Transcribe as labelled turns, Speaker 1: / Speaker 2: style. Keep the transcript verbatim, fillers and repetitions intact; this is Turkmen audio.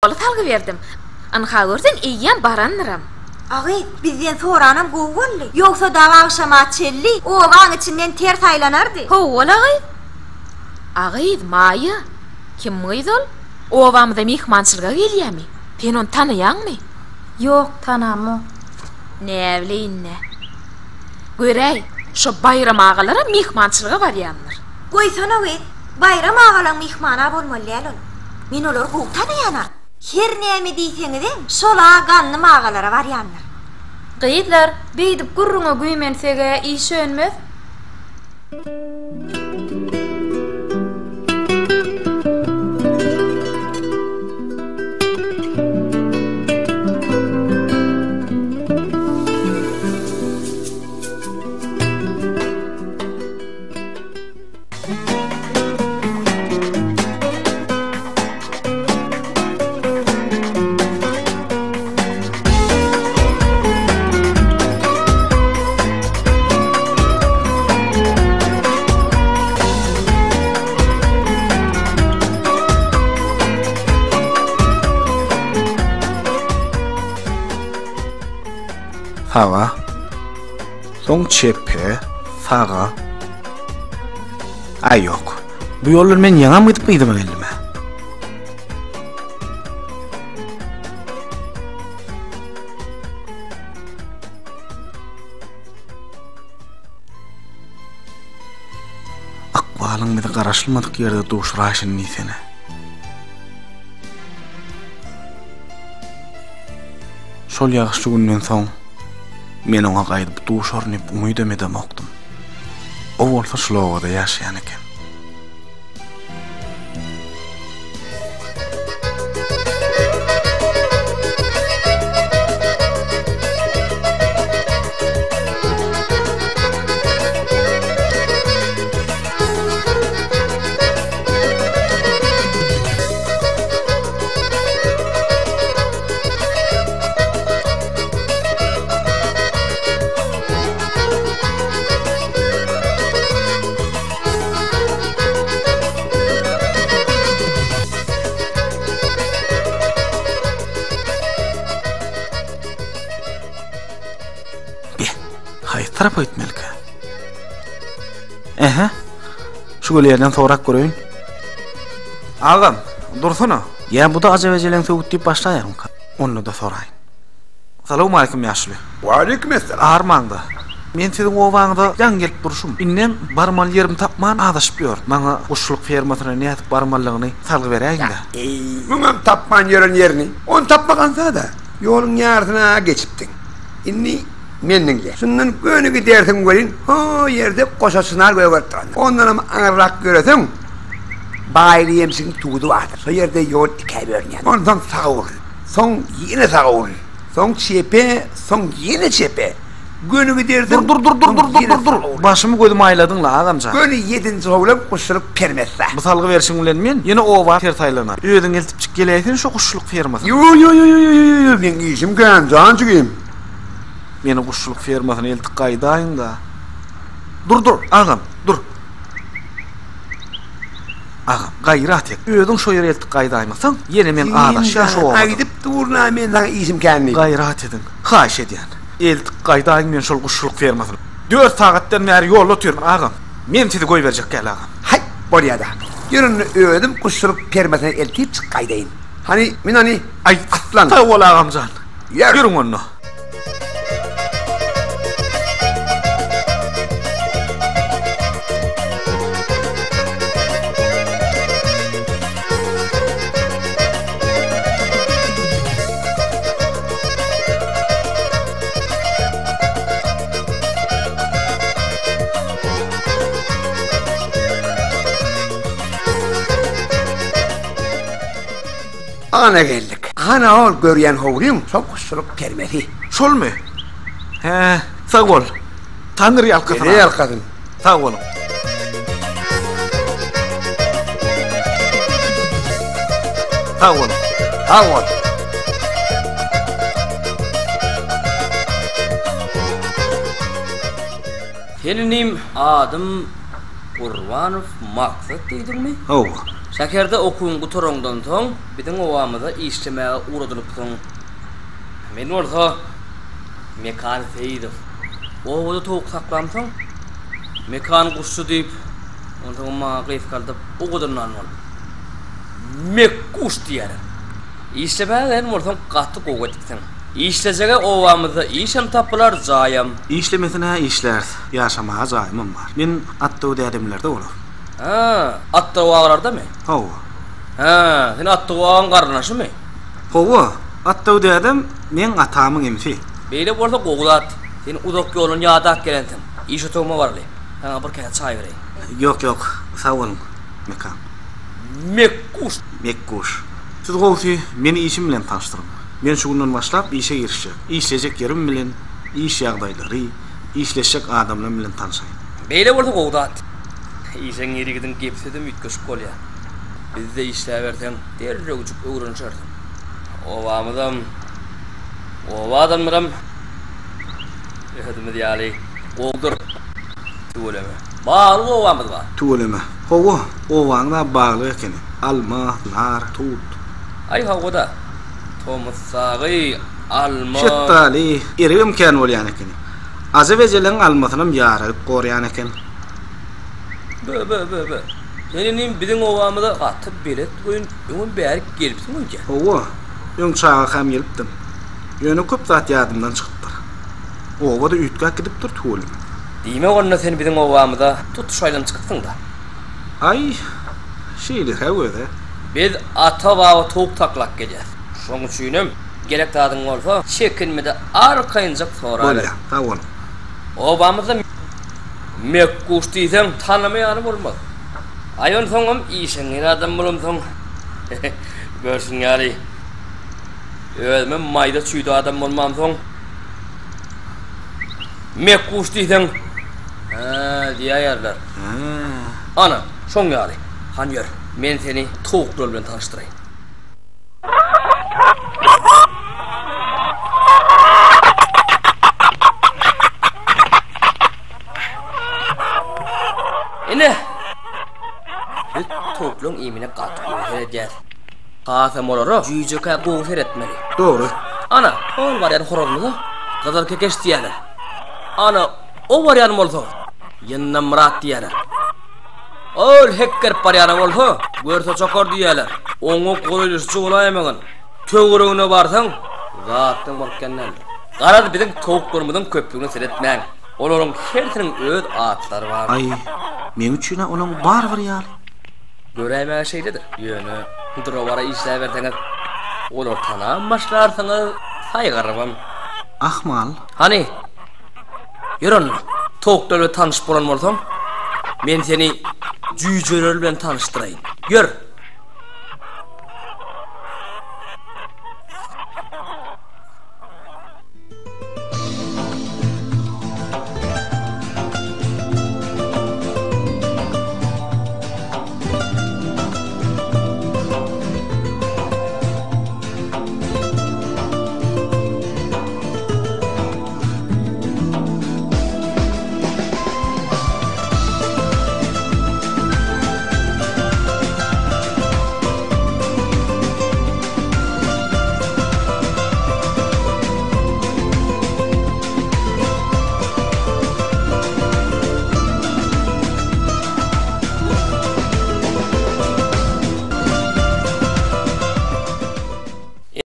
Speaker 1: bola talgı verdim. Anha görsen iýen baranlarım.
Speaker 2: Agy, bizden soranam gowully. Yoksa dawa akşama çelli, o waň içinden ter taýlanardy.
Speaker 1: Ho, olagay. Agy, maýa. Kim myýdol? O wamda mihmançylyga gelýärmi? Sen onu tanıyanmy?
Speaker 2: Yok, tanamo.
Speaker 1: Ne bileyinne. Görej, şu bayram ağalara mihmançylyga barýanlar.
Speaker 2: Goýsana we, bayram ağalaň mihmana bolmaly. Men olar gowy tanıýanar. Her näme diýseňizem, şola ganly ağalara barýanlar.
Speaker 3: Gyýdlar, beýdip gurruna güýmensege iş önmez.
Speaker 4: Sağa, son çepe, sağa. Ay yok, bu yollar men yana mı gidip miydim elime? Akbalın mıydı qaraşılmadık yerde duşraşın neyse. Şol yağışçı günden soň men oňa gaýdyp duşarnyp umyt edemokdym. O bolsa şolagda ýaşaýan eken. Tarap öýtmelike. Ehe. Şu gölýärden sorak görüň. Agam, dursana. Ya bu da ajabajelen söwüt diýip başlaýarym. Onu da soraýyn. Assalamu alaykum ýaşly.
Speaker 5: Wa alaykum assalam.
Speaker 4: Armanda. Men siziň o wagtda jan gelip durşum. Innem barmal ýerim tapman adaşyp ýör. Maňa guşluk fermasyna nädip barmallygyny salgy berýän da.
Speaker 5: Ey, muňam tapman ýeren ýerini. Onu tapmagansa da ýoluň ýardyna geçipdiň. Inni menninge. Şundan gönügi dersin görün, o yerde koşasınar göğertran. Ondan aňarak göresin, bayly ýemsiň tuğdu vardır. So yerde yol iki bölünýär. Ondan sağa ol, soň ýene sağa ol, soň çepe, soň ýene çepe. Gönügi dersin.
Speaker 4: Dur dur dur dur dur dur dur. Başymy goýdum aýladyň la agamça.
Speaker 5: Gönü yedinci howlap guşuryp permezse.
Speaker 4: Bu salgy berşiň bilen men ýene o wagt ter taýlanar. Öýüň eltip çyk gelýärsin şu guşluk fermasy.
Speaker 5: Yo yo yo yo yo, men işim gan, jan çykym.
Speaker 4: Meni guşluk fermasyna eltip gaýdaýyn da. Dur dur, agam, dur. Agam, gaýrat et. Öýüň şo ýere eltip gaýdaýmasaň, ýene men adaşa şo.
Speaker 5: Aýdyp durna men sana işim kenni.
Speaker 4: Gaýrat edin. Haýş edýän. Eltip gaýdaýyn men şol guşluk fermasyna. dört sagatdan bäri ýol otyrmyn agam. Men sizi goý berjek gel agam.
Speaker 5: Hay, bolýada. Ýörünni öýdüm guşluk fermasyna eltip çyk gaýdaýyn. Hani men hani
Speaker 4: ay atlan. Ta bol agamjan. Ýürüň onu.
Speaker 5: Ana geldik. Ana ol görýän howrym, çok guşluk permesi.
Speaker 4: Şol mu? He, sağ ol. Tanrı yalkasın.
Speaker 5: Ne yalkasın?
Speaker 4: Sağ olun. Sağ olun.
Speaker 5: Sağ ol.
Speaker 6: Senim adım Qurbanov Maksat diýdirmi?
Speaker 4: Oh.
Speaker 6: Şakerde okun gutorongdan soň biziň owamyza işlemäge uradylypdyň. Men orta mekan feýdim. Owada toğuk saklamsaň mekan guşçu diýip onda ma gyf kaldyp o gadarnan bol. Mek guş diýär. İşlemäge en orta gatty gowatdyň. İşlejege owamyza işem tapylar jaýam.
Speaker 4: İşlemesine işler, yaşamağa zaymım var. Men attığı derdimlerde olur.
Speaker 6: Ha, attığı waglarda mı?
Speaker 4: Hova.
Speaker 6: Ha, sen attığı wagan garnaşy mı?
Speaker 4: Hova, attığı derdim men atamyň emsi.
Speaker 6: Beýle bolsa gowlat. Sen uzak ýolun ýadak gelensiň. İş otogma barly. Sana bir kere çay bereyim.
Speaker 4: Yok yok, sağ olun. Mekan.
Speaker 6: Mekkuş.
Speaker 4: Mekkuş. Siz gowsy meni işim bilen tanıştırın. Men şu günden başlap işe girişjek. İşlejek yerim bilen, iş ýagdaýlary, işleşjek adamlar bilen tanışaýyn.
Speaker 6: Beýle bolsa gowdat. İşeň ýerigidin gepsedim ütköşüp bolýar. Bizde işler bersen derre uçup öwrenşerdim. Owamydam. Owadamram. Ehdim diýäli. Gowdur. Tuwleme. Bar owamyz bar.
Speaker 4: Tuwleme. Hova, owaňda bagly ekeni. Alma, nar, tut.
Speaker 6: Ay hawada. Tomusagy, alma.
Speaker 4: Şettali, erim ken bolýan ekeni. Azawejeleň almasynam ýaralyp gorýan eken.
Speaker 6: Bö bö bö bö. Senin biziň owamyza gatyp belet goýun, öňün bäri gelipsiň önce.
Speaker 4: Hova, öň çağa hem gelipdim. Ýöne köp zat ýadymdan çykypdyr. Owada üýtgä gidipdir tuwleme.
Speaker 6: Diýme onda sen biziň owamyza tutuşaýlan çykypsyň da.
Speaker 4: Ay, şeýle hewede.
Speaker 6: Biz ata bawa toğuk taklak gelýär. Şoň üçinem gerek tadyň bolsa, çekinmede arkaýynjak soraly.
Speaker 4: Bolýar, tawon.
Speaker 6: Owamyza mekkuş diýsem tanamaýany bolmaz. Aýon soňam işeňir adam bolamsoň. Görsün ýaly. Özüme maýda çüýdi adam bolmamsoň. Mekkuş diýsem, ha, diýýärler.
Speaker 4: Ha.
Speaker 6: Ana, şoň ýaly. Han ýör, men seni toğuklar bilen tanıştyraýyn. Ene. Biz toğukluň imine gaty goýar. Gasam olary, jüýjeke gowy etmeli.
Speaker 4: Doğru.
Speaker 6: Ana, ol barýan horolmy, gyzyl kekeş diýerler. Ana, o barýan bolsa, ýynna Murat diýerler. Ol hekker barýan bolsa, görse çokor diýerler. Oňa goýulýar joglaýamagyň. Töwregine barsaň, zatdyň bolkanyň. Garad biziň toğuklarymyzyň köpügini seretmäň. Olaryň hersiniň öz atlary bar.
Speaker 4: Ay, men üçin onuň bar bir ýaly.
Speaker 6: Görämäge şeýledir. Ýöne, drawara işläp berseňiz, olar tanam başlarsaňyz, saýgarabam.
Speaker 4: Ahmal.
Speaker 6: Hani? Ýörün, toğuklar bilen tanış bolan bolsam, men seni jüýjeler bilen tanıştyraýyn. Ýör.